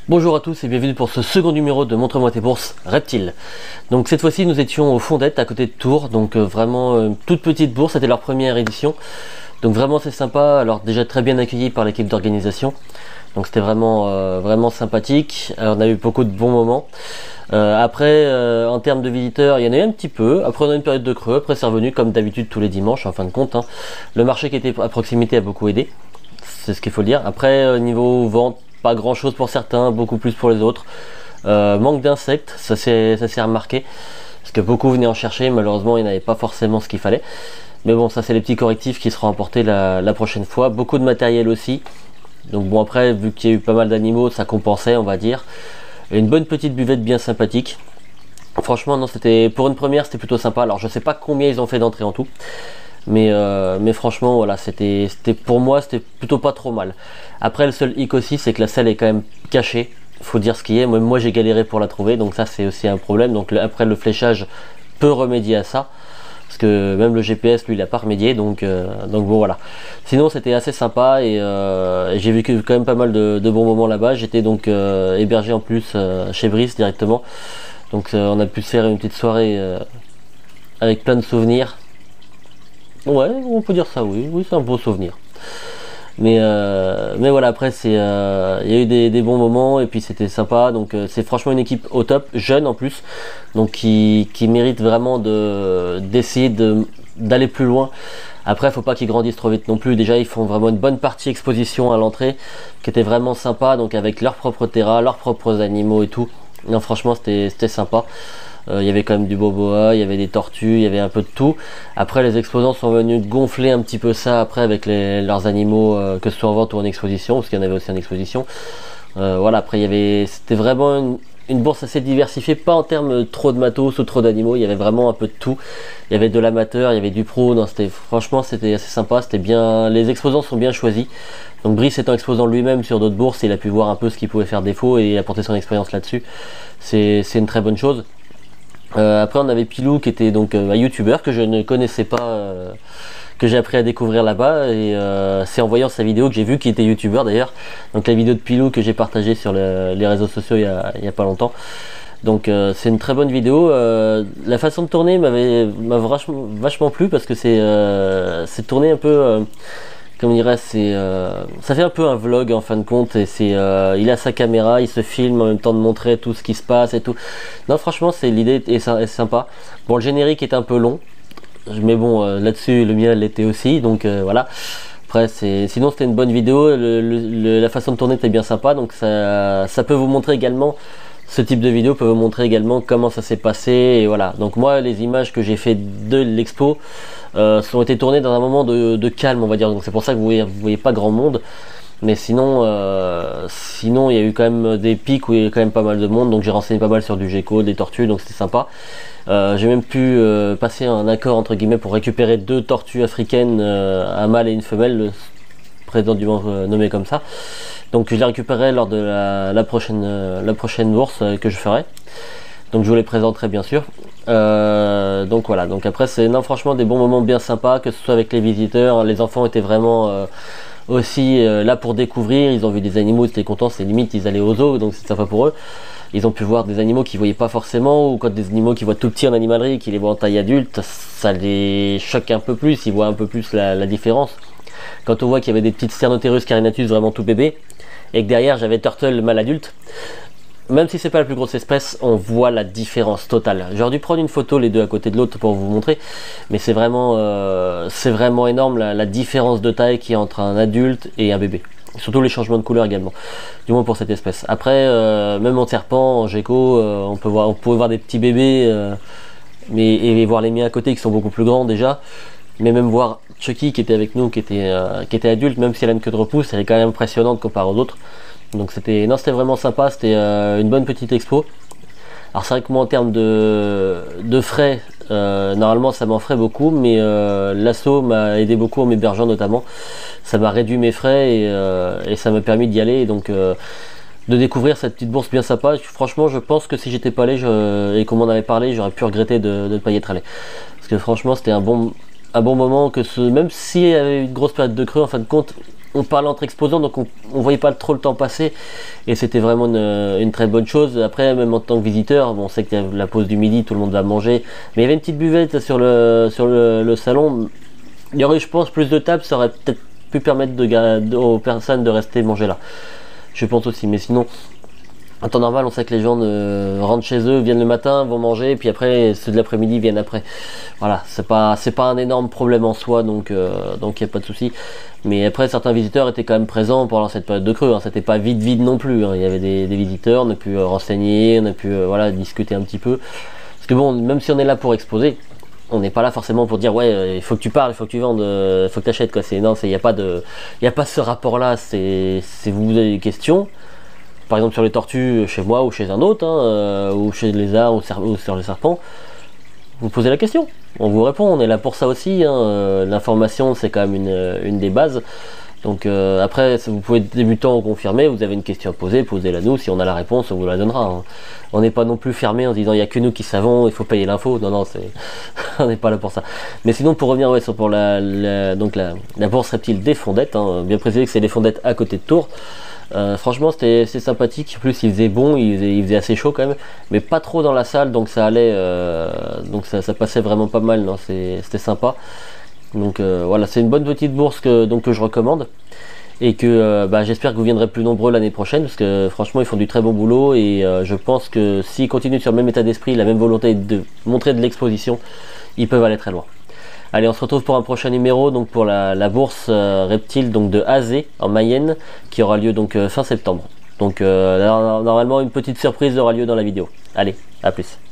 Bonjour à tous et bienvenue pour ce second numéro de Montre-moi tes bourses Reptile. Donc cette fois-ci nous étions au Fondette à côté de Tours, donc vraiment une toute petite bourse, c'était leur première édition. Donc vraiment c'est sympa, alors déjà très bien accueilli par l'équipe d'organisation. Donc c'était vraiment sympathique, on a eu beaucoup de bons moments. Après en termes de visiteurs, il y en a eu un petit peu, après on a eu une période de creux, après c'est revenu comme d'habitude tous les dimanches en fin de compte. Le marché qui était à proximité a beaucoup aidé, c'est ce qu'il faut le dire. Après niveau vente, pas grand chose pour certains, beaucoup plus pour les autres. Manque d'insectes, ça s'est remarqué, parce que beaucoup venaient en chercher, malheureusement ils n'avaient pas forcément ce qu'il fallait. Mais bon, ça c'est les petits correctifs qui seront apportés la prochaine fois. Beaucoup de matériel aussi. Donc bon, après, vu qu'il y a eu pas mal d'animaux, ça compensait, on va dire. Et une bonne petite buvette bien sympathique. Franchement, non, c'était pour une première, c'était plutôt sympa. Alors je sais pas combien ils ont fait d'entrée en tout. Mais franchement, voilà, c'était pour moi, c'était plutôt pas trop mal. Après, le seul hic aussi, c'est que la salle est quand même cachée. Faut dire ce qui est. Moi j'ai galéré pour la trouver, donc ça c'est aussi un problème. Donc après, le fléchage peut remédier à ça. Parce que même le GPS, lui, il n'a pas remédié, donc bon voilà. Sinon, c'était assez sympa et j'ai vécu quand même pas mal de bons moments là-bas. J'étais donc hébergé en plus chez Brice directement. Donc on a pu se faire une petite soirée avec plein de souvenirs. Ouais, on peut dire ça, oui, c'est un beau souvenir. Mais voilà, après il y a eu des bons moments et puis c'était sympa. Donc c'est franchement une équipe au top, jeune en plus, donc qui mérite vraiment d'essayer d'aller plus loin. Après, il faut pas qu'ils grandissent trop vite non plus. Déjà, ils font vraiment une bonne partie exposition à l'entrée, qui était vraiment sympa, donc avec leur propre terrain, leurs propres animaux et tout. Non, franchement, c'était sympa. Il y avait quand même du boboa, il y avait des tortues, il y avait un peu de tout. Après, les exposants sont venus gonfler un petit peu ça après avec leurs animaux, que ce soit en vente ou en exposition, parce qu'il y en avait aussi en exposition. Voilà, après c'était vraiment une bourse assez diversifiée, pas en termes trop de matos ou trop d'animaux, il y avait vraiment un peu de tout. Il y avait de l'amateur, il y avait du pro, non, franchement c'était assez sympa, c'était bien, les exposants sont bien choisis. Donc Brice étant exposant lui-même sur d'autres bourses, il a pu voir un peu ce qui pouvait faire défaut et apporter son expérience là-dessus. C'est une très bonne chose. Après on avait Pilou qui était donc un youtubeur que je ne connaissais pas, que j'ai appris à découvrir là-bas et c'est en voyant sa vidéo que j'ai vu qu'il était youtubeur d'ailleurs. Donc la vidéo de Pilou que j'ai partagée sur les réseaux sociaux il y a pas longtemps. Donc c'est une très bonne vidéo. La façon de tourner m'a vachement plu parce que c'est tourné un peu comme on dirait, ça fait un peu un vlog en fin de compte et il a sa caméra, il se filme en même temps de montrer tout ce qui se passe et tout. Non, franchement, l'idée est sympa. Bon, le générique est un peu long, mais bon, là-dessus, le mien l'était aussi, donc voilà. Après, sinon c'était une bonne vidéo, la façon de tourner était bien sympa, donc ça peut vous montrer également, ce type de vidéo peut vous montrer également comment ça s'est passé, et voilà. Donc moi, les images que j'ai fait de l'expo ont été tournées dans un moment de calme, on va dire, donc c'est pour ça que vous voyez pas grand monde. Mais sinon il y a eu quand même des pics où il y a eu quand même pas mal de monde, donc j'ai renseigné pas mal sur du gecko, des tortues, donc c'était sympa. J'ai même pu passer un accord entre guillemets pour récupérer 2 tortues africaines, un mâle et une femelle, prétendument nommées comme ça. Donc je les récupérerai lors de la prochaine bourse que je ferai. Donc je vous les présenterai bien sûr. Donc voilà, donc après non, franchement des bons moments bien sympas, que ce soit avec les visiteurs, les enfants étaient vraiment aussi là pour découvrir, ils ont vu des animaux, ils étaient contents, c'est limite ils allaient au zoo, donc c'est sympa pour eux. Ils ont pu voir des animaux qu'ils voyaient pas forcément, ou quand des animaux qu'ils voient tout petits en animalerie, qu'ils les voient en taille adulte, ça les choque un peu plus, ils voient un peu plus la différence. Quand on voit qu'il y avait des petites Sternotherus carinatus vraiment tout bébé, et que derrière j'avais Turtle mâle adulte, même si c'est pas la plus grosse espèce, on voit la différence totale. J'aurais dû prendre une photo les deux à côté de l'autre pour vous montrer, mais c'est vraiment énorme la différence de taille qu'il y a entre un adulte et un bébé. Surtout les changements de couleur également, du moins pour cette espèce. Après, même en serpent, en gecko, on pouvait voir des petits bébés, et voir les miens à côté qui sont beaucoup plus grands déjà. Mais même voir Chucky qui était avec nous, qui était adulte, même si elle a une queue de repousse, elle est quand même impressionnante comparée aux autres. Donc c'était vraiment sympa, c'était une bonne petite expo. Alors c'est vrai que moi en termes de frais, normalement ça m'en ferait beaucoup, mais l'asso m'a aidé beaucoup en m'hébergeant notamment. Ça m'a réduit mes frais et ça m'a permis d'y aller, et donc de découvrir cette petite bourse bien sympa. Franchement je pense que si j'étais pas allé et qu'on m'en avait parlé, j'aurais pu regretter de ne pas y être allé. Parce que franchement c'était un bon moment, même s'il y avait eu une grosse période de creux, en fin de compte on parlait entre exposants, donc on voyait pas trop le temps passer, et c'était vraiment une très bonne chose. Après, même en tant que visiteur, bon, on sait qu'il y a la pause du midi, tout le monde va manger, mais il y avait une petite buvette sur le salon. Il y aurait, je pense, plus de tables, ça aurait peut-être pu permettre aux personnes de rester manger là. Je pense aussi, mais sinon, en temps normal, on sait que les gens rentrent chez eux, viennent le matin, vont manger, et puis après, ceux de l'après-midi viennent après. Voilà, c'est pas un énorme problème en soi, donc il n'y a pas de souci. Mais après, certains visiteurs étaient quand même présents pendant cette période de creux, hein. C'était pas vide non plus, hein. Il y avait des visiteurs, on a pu renseigner, on a pu voilà, discuter un petit peu. Parce que bon, même si on est là pour exposer, on n'est pas là forcément pour dire ouais, il faut que tu parles, il faut que tu vendes, il faut que tu achètes, quoi. Non, il n'y a pas ce rapport là, c'est vous avez des questions. Par exemple sur les tortues chez moi ou chez un autre, hein, ou chez les lézards ou sur les serpents, vous posez la question, on vous répond, on est là pour ça aussi, hein. L'information c'est quand même une des bases. Donc après, vous pouvez être débutant ou confirmé, vous avez une question à poser, posez-la nous, si on a la réponse, on vous la donnera, hein. On n'est pas non plus fermé en disant il n'y a que nous qui savons, il faut payer l'info, non, on n'est pas là pour ça. Mais sinon, pour revenir pour la bourse reptile des Fondettes, hein, bien préciser que c'est les Fondettes à côté de Tours. Franchement c'est sympathique, en plus il faisait bon, il faisait assez chaud quand même, mais pas trop dans la salle, donc ça allait, donc ça passait vraiment pas mal, c'était sympa. Donc voilà, c'est une bonne petite bourse que je recommande, et que j'espère que vous viendrez plus nombreux l'année prochaine, parce que franchement ils font du très bon boulot, et je pense que s'ils continuent sur le même état d'esprit, la même volonté de montrer de l'exposition, ils peuvent aller très loin. Allez, on se retrouve pour un prochain numéro, donc pour la bourse reptile donc de Azé en Mayenne, qui aura lieu donc fin septembre. Donc normalement une petite surprise aura lieu dans la vidéo. Allez, à plus.